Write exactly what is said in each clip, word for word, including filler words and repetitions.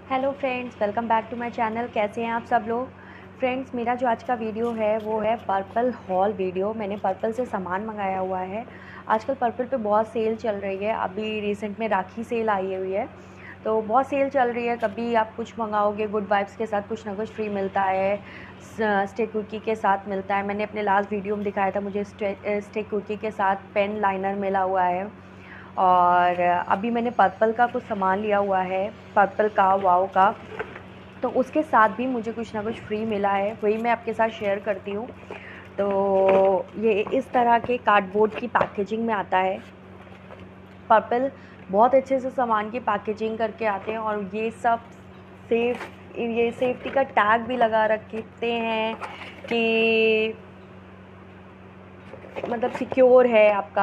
Hello friends, welcome back to my channel. कैसे हैं आप सब लोग। फ्रेंड्स, मेरा जो आज का वीडियो है वो है पर्पल हॉल वीडियो। मैंने पर्पल से सामान मंगाया हुआ है। आजकल पर्पल पे बहुत सेल चल रही है। अभी रिसेंट में राखी सेल आई हुई है, तो बहुत सेल चल रही है। कभी आप कुछ मंगाओगे गुड वाइब्स के साथ कुछ ना कुछ फ्री मिलता है, स्टिक कुकी के साथ मिलता है। मैंने अपने लास्ट वीडियो में दिखाया था, मुझे स्टिक कुकी के साथ पेन लाइनर मिला हुआ है। और अभी मैंने पर्पल का कुछ सामान लिया हुआ है, पर्पल का वाव का, तो उसके साथ भी मुझे कुछ ना कुछ फ्री मिला है, वही मैं आपके साथ शेयर करती हूँ। तो ये इस तरह के कार्डबोर्ड की पैकेजिंग में आता है। पर्पल बहुत अच्छे से सामान की पैकेजिंग करके आते हैं, और ये सब सेफ ये सेफ्टी का टैग भी लगा रखते हैं कि मतलब सिक्योर है आपका।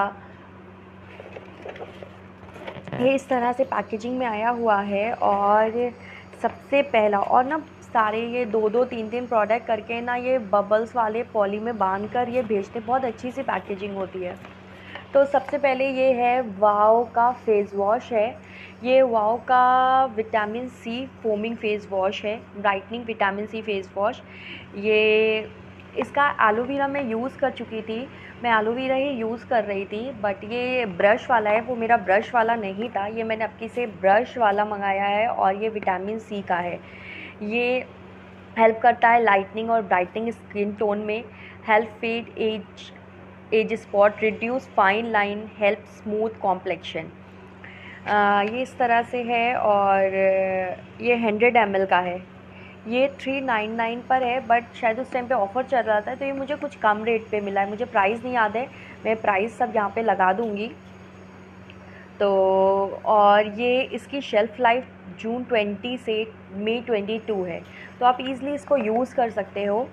ये इस तरह से पैकेजिंग में आया हुआ है। और सबसे पहला और ना सारे ये दो दो तीन तीन प्रोडक्ट करके ना ये बबल्स वाले पॉली में बांध कर ये भेजते, बहुत अच्छी सी पैकेजिंग होती है। तो सबसे पहले ये है वाव का फेस वॉश है। ये वाव का vitamin C foaming face wash है, brightening vitamin C face wash. ये इसका एलोवेरा मैं यूज़ कर चुकी थी, मैं एलोवेरा ही यूज़ कर रही थी। बट ये ब्रश वाला है, वो मेरा ब्रश वाला नहीं था, ये मैंने आपकी से ब्रश वाला मंगाया है। और ये विटामिन सी का है। ये हेल्प करता है लाइटनिंग और ब्राइटनिंग स्किन टोन में, help fade age age spot, reduce fine line, help smooth complexion. ये इस तरह से है। और ये हंड्रेड एम एल का है। ये थ्री नाइन नाइन पर है, बट शायद उस टाइम पे ऑफ़र चल रहा था, तो ये मुझे कुछ कम रेट पे मिला है। मुझे प्राइस नहीं याद है, मैं प्राइस सब यहाँ पे लगा दूँगी। तो और ये इसकी शेल्फ़ लाइफ जून ट्वेंटी से मई ट्वेंटी टू है, तो आप इजीली इसको यूज़ कर सकते हो।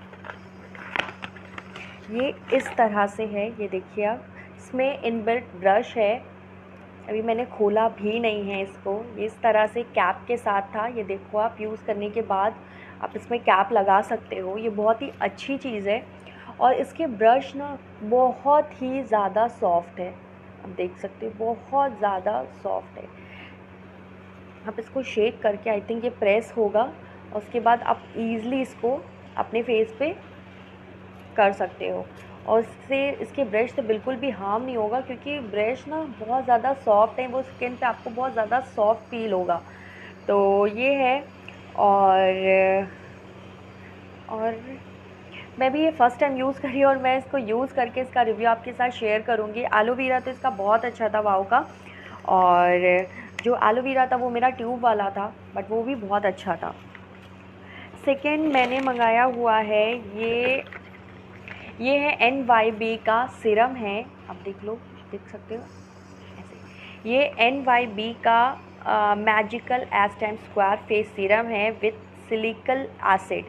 ये इस तरह से है, ये देखिए आप, इसमें इनबिल्ट ब्रश है। अभी मैंने खोला भी नहीं है इसको। ये इस तरह से कैप के साथ था, ये देखो आप यूज़ करने के बाद आप इसमें कैप लगा सकते हो। ये बहुत ही अच्छी चीज़ है। और इसके ब्रश ना बहुत ही ज़्यादा सॉफ्ट है, आप देख सकते हो, बहुत ज़्यादा सॉफ्ट है। आप इसको शेक करके, आई थिंक ये प्रेस होगा, और उसके बाद आप ईज़िली इसको अपने फेस पे कर सकते हो। और इससे इसके ब्रश से बिल्कुल भी हार्म नहीं होगा, क्योंकि ब्रश ना बहुत ज़्यादा सॉफ्ट है, वो स्किन पे आपको बहुत ज़्यादा सॉफ्ट फील होगा। तो ये है। और और मैं भी ये फ़र्स्ट टाइम यूज़ करी, और मैं इसको यूज़ करके इसका रिव्यू आपके साथ शेयर करूँगी। एलोवेरा तो इसका बहुत अच्छा था वाव का, और जो एलोवेरा था वो मेरा ट्यूब वाला था, बट वो भी बहुत अच्छा था। सेकेंड मैंने मंगाया हुआ है, ये ये है एन वाई बी का सिरम है। आप देख लो, देख सकते हो ऐसे। ये एन वाई बी का magical S time square face serum है विथ सिलिकल एसिड।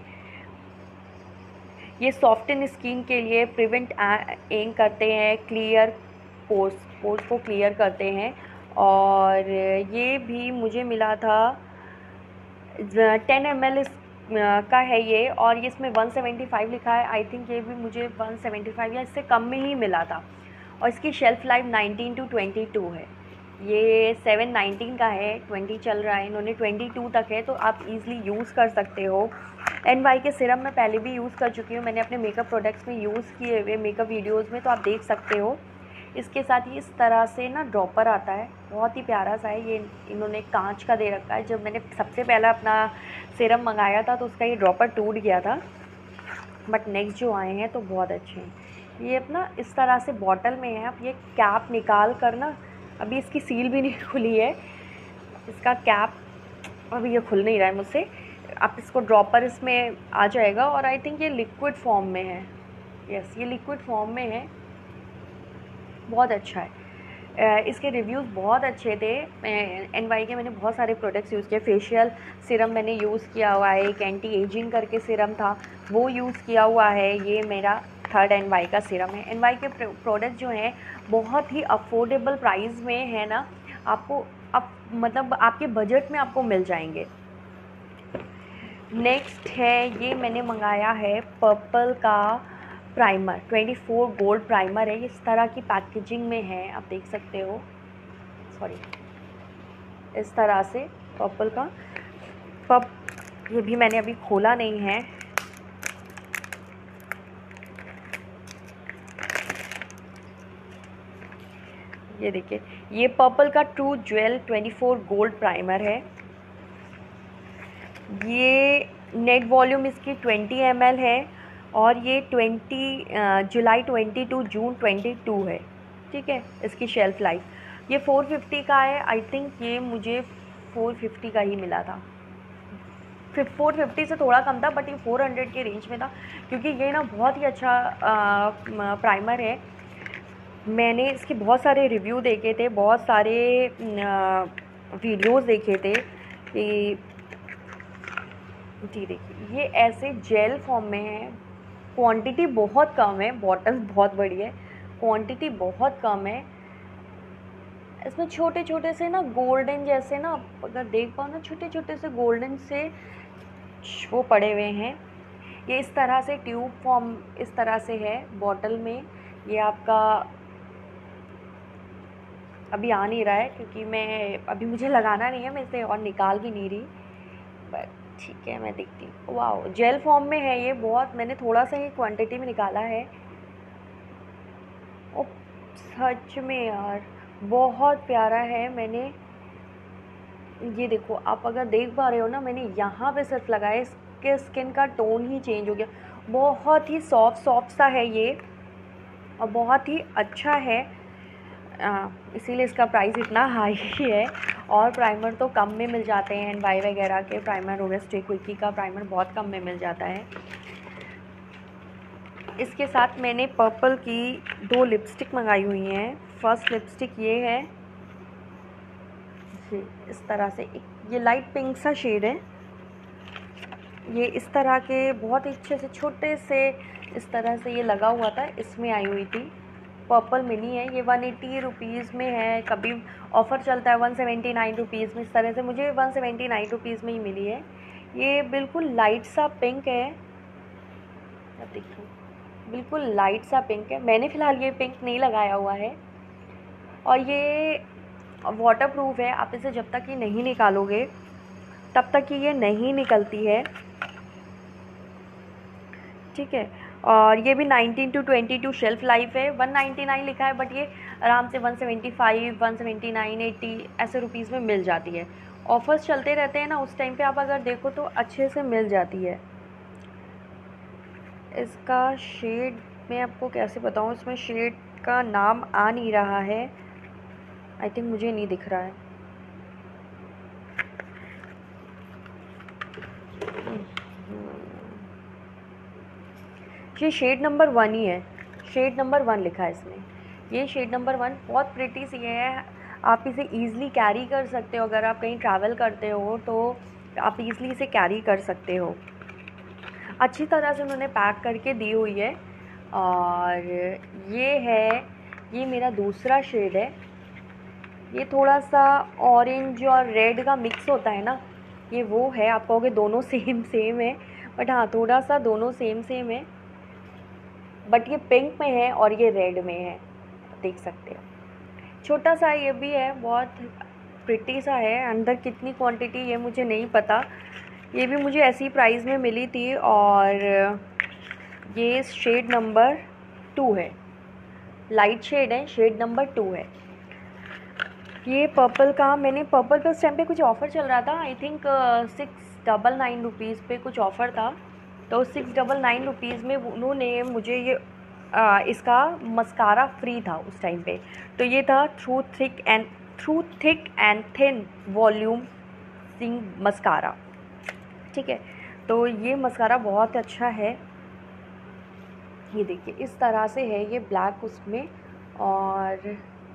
ये सॉफ्टन स्किन के लिए प्रिवेंट एंग करते हैं, क्लियर पोर्स पोर्स को क्लियर करते हैं। और ये भी मुझे मिला था टेन एम एल का है ये, और ये इसमें वन सेवेंटी फाइव लिखा है। आई थिंक ये भी मुझे वन सेवेंटी फाइव या इससे कम में ही मिला था। और इसकी shelf life nineteen two twenty two है। ये सेवन नाइनटीन का है, ट्वेंटी चल रहा है, इन्होंने ट्वेंटी टू तक है, तो आप इजीली यूज़ कर सकते हो। एन वाई के सिरम मैं पहले भी यूज़ कर चुकी हूँ, मैंने अपने मेकअप प्रोडक्ट्स में यूज़ किए हुए मेकअप वीडियोज़ में, तो आप देख सकते हो। इसके साथ ही इस तरह से ना ड्रॉपर आता है, बहुत ही प्यारा सा है। ये इन्होंने कांच का दे रखा है। जब मैंने सबसे पहला अपना सिरम मंगाया था तो उसका ये ड्रॉपर टूट गया था, बट नेक्स्ट जो आए हैं तो बहुत अच्छे हैं। ये अपना इस तरह से बॉटल में है। आप ये कैप निकाल कर ना, अभी इसकी सील भी नहीं खुली है, इसका कैप अभी ये खुल नहीं रहा है मुझसे। आप इसको ड्रॉपर इसमें आ जाएगा, और आई थिंक ये लिक्विड फॉर्म में है। यस, ये लिक्विड फॉर्म में है, बहुत अच्छा है। इसके रिव्यूज़ बहुत अच्छे थे। एन वाई के मैंने बहुत सारे प्रोडक्ट्स यूज़ किए। फेशियल सिरम मैंने यूज़ किया हुआ है, एक एंटी एजिंग करके सिरम था, वो यूज़ किया हुआ है। ये मेरा थर्ड एन वाई का सिरम है। एन वाई के प्रोडक्ट जो हैं बहुत ही अफोर्डेबल प्राइस में है ना, आपको आप मतलब आपके बजट में आपको मिल जाएंगे। नेक्स्ट है, ये मैंने मंगाया है पर्पल का primer, twenty four gold primer है। इस तरह की पैकेजिंग में है, आप देख सकते हो। सॉरी, इस तरह से पर्पल का पप, ये भी मैंने अभी खोला नहीं है। ये देखिए, ये पर्पल का true jewel twenty four gold primer है। ये नेट वॉल्यूम इसकी ट्वेंटी एम एल है और ये twenty July twenty two June twenty two है। ठीक है, इसकी शेल्फ़ लाइफ ये फोर फिफ्टी का है। आई थिंक ये मुझे फोर फिफ्टी का ही मिला था, फोर फिफ्टी से थोड़ा कम था, बट ये फोर हंड्रेड के रेंज में था, क्योंकि ये ना बहुत ही अच्छा आ, प्राइमर है। मैंने इसके बहुत सारे रिव्यू देखे थे, बहुत सारे वीडियोस देखे थे कि जी देखिए, ये ऐसे जेल फॉर्म में है। क्वांटिटी बहुत कम है, बॉटल बहुत बड़ी है, क्वांटिटी बहुत कम है। इसमें छोटे छोटे से ना गोल्डन जैसे ना, अगर देख पाओ ना, छोटे छोटे से गोल्डन से वो पड़े हुए हैं। ये इस तरह से ट्यूब फॉर्म इस तरह से है बॉटल में। ये आपका अभी आ नहीं रहा है, क्योंकि मैं अभी मुझे लगाना नहीं है, मैं इसे और निकाल भी नहीं रही, बट ठीक है मैं देखती हूँ। वाह, जेल फॉर्म में है ये। बहुत, मैंने थोड़ा सा ही क्वांटिटी में निकाला है। ओ सच में यार, बहुत प्यारा है। मैंने ये देखो, आप अगर देख पा रहे हो ना, मैंने यहाँ पे सिर्फ लगाया, इसके स्किन का टोन ही चेंज हो गया। बहुत ही सॉफ्ट सॉफ्ट सा है ये और बहुत ही अच्छा है, इसीलिए इसका प्राइस इतना हाई ही है। और प्राइमर तो कम में मिल जाते हैं, एंड वाई वगैरह के प्राइमर हो गए, स्टे क्विकी का प्राइमर बहुत कम में मिल जाता है। इसके साथ मैंने पर्पल की दो लिपस्टिक मंगाई हुई हैं। फर्स्ट लिपस्टिक ये है, ये इस तरह से, एक ये लाइट पिंक सा शेड है। ये इस तरह के बहुत ही अच्छे से छोटे से इस तरह से ये लगा हुआ था, इसमें आई हुई थी। पर्पल मिनी है ये, वन एटी रुपीज़ में है, कभी ऑफ़र चलता है वन सेवेंटी नाइन रुपीज़ में। इस तरह से मुझे वन सेवेंटी नाइन रुपीज़ में ही मिली है। ये बिल्कुल लाइट सा पिंक है, अब देखो, बिल्कुल लाइट सा पिंक है। मैंने फ़िलहाल ये पिंक नहीं लगाया हुआ है, और ये वाटर प्रूफ है। आप इसे जब तक ये नहीं निकालोगे तब तक ही ये नहीं निकलती है। ठीक है, और ये भी nineteen two twenty two shelf life है। वन नाइन्टी नाइन लिखा है, बट ये आराम से one seventy five, one seventy nine, eighty ऐसे रुपीज़ में मिल जाती है। ऑफ़र्स चलते रहते हैं ना, उस टाइम पे आप अगर देखो तो अच्छे से मिल जाती है। इसका शेड मैं आपको कैसे बताऊँ, इसमें शेड का नाम आ नहीं रहा है, आई थिंक मुझे नहीं दिख रहा है। ये शेड नंबर वन ही है, शेड नंबर वन लिखा है इसमें। ये शेड नंबर वन बहुत प्रिटी सी है। आप इसे ईज़िली कैरी कर सकते हो, अगर आप कहीं ट्रैवल करते हो तो आप ईज़िली इसे कैरी कर सकते हो। अच्छी तरह से उन्होंने पैक करके दी हुई है। और ये है, ये मेरा दूसरा शेड है। ये थोड़ा सा ऑरेंज और रेड का मिक्स होता है ना, ये वो है। आप कहोगे दोनों सेम सेम है, बट हाँ, थोड़ा सा दोनों सेम सेम है, बट ये पिंक में है और ये रेड में है, देख सकते हो। छोटा सा ये भी है, बहुत प्रिटी सा है। अंदर कितनी क्वांटिटी ये मुझे नहीं पता। ये भी मुझे ऐसी प्राइस में मिली थी, और ये शेड नंबर टू है, लाइट शेड है, शेड नंबर टू है। ये पर्पल का, मैंने पर्पल पे उस टाइम पे कुछ ऑफ़र चल रहा था, I think six double nine rupees पे कुछ ऑफ़र था, तो सिक्स डबल नाइन रुपीज़ में उन्होंने मुझे ये आ, इसका मस्कारा फ्री था उस टाइम पे। तो ये था through thick and through thick and thin volumising mascara. ठीक है, तो ये मस्कारा बहुत अच्छा है। ये देखिए इस तरह से है ये ब्लैक उसमें, और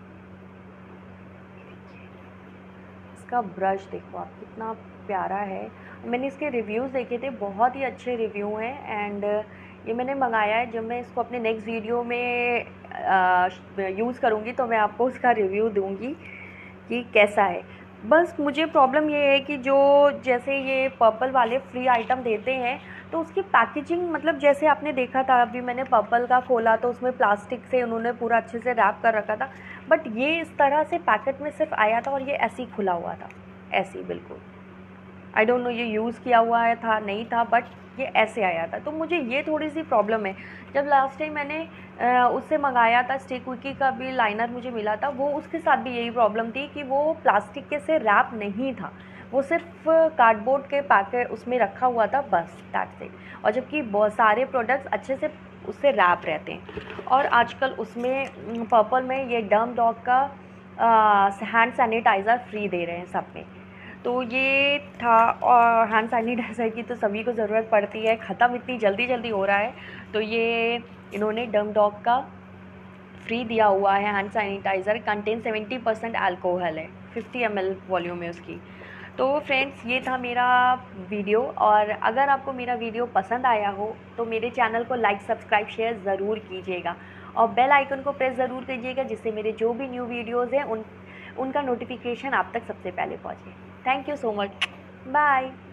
इसका ब्रश देखो आप कितना प्यारा है। मैंने इसके रिव्यूज़ देखे थे, बहुत ही अच्छे रिव्यू हैं। एंड ये मैंने मंगाया है, जब मैं इसको अपने नेक्स्ट वीडियो में यूज़ करूँगी तो मैं आपको उसका रिव्यू दूँगी कि कैसा है। बस मुझे प्रॉब्लम ये है कि जो जैसे ये पर्पल वाले फ्री आइटम देते हैं, तो उसकी पैकेजिंग, मतलब जैसे आपने देखा था, अभी मैंने पर्पल का खोला तो उसमें प्लास्टिक से उन्होंने पूरा अच्छे से रैप कर रखा था, बट ये इस तरह से पैकेट में सिर्फ आया था और ये ऐसे ही खुला हुआ था, ऐसे ही बिल्कुल। आई डोंट नो ये यूज़ किया हुआ है था नहीं था, बट ये ऐसे आया था। तो मुझे ये थोड़ी सी प्रॉब्लम है। जब लास्ट टाइम मैंने उससे मंगाया था, स्टे क्विकी का भी लाइनर मुझे मिला था, वो उसके साथ भी यही प्रॉब्लम थी कि वो प्लास्टिक के से रैप नहीं था, वो सिर्फ कार्डबोर्ड के पैकेट उसमें रखा हुआ था, बस दैट्स इट। और जबकि बहुत सारे प्रोडक्ट्स अच्छे से उससे रैप रहते हैं। और आजकल उसमें पर्पल में ये डर्म डॉग का हैंड सैनिटाइज़र फ्री दे रहे हैं सब में। तो ये था। और हैंड सैनिटाइज़र की तो सभी को ज़रूरत पड़ती है, ख़त्म इतनी जल्दी जल्दी हो रहा है, तो ये इन्होंने डर्म डॉग का फ्री दिया हुआ है। Hand sanitizer contain seventy percent alcohol है, फिफ्टी एम एल वॉल्यूम है उसकी। तो फ्रेंड्स ये था मेरा वीडियो, और अगर आपको मेरा वीडियो पसंद आया हो तो मेरे चैनल को लाइक सब्सक्राइब शेयर ज़रूर कीजिएगा, और बेल आइकन को प्रेस ज़रूर कीजिएगा, जिससे मेरे जो भी न्यू वीडियोज़ हैं उन उनका नोटिफिकेशन आप तक सबसे पहले पहुँचे। Thank you so much, bye.